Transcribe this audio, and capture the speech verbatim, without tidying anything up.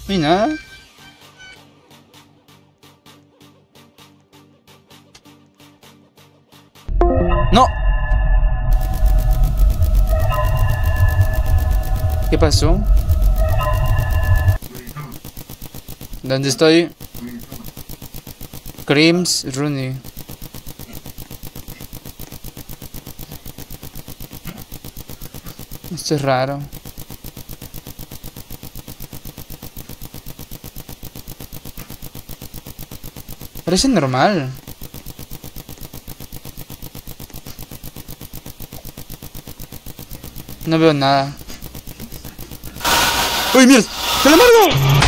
Y nada. ¡No! ¿Qué pasó? ¿Dónde estoy? Crims Rooney. Esto es raro. Parece normal. No veo nada. ¡Uy, mierda! ¡Se la mando!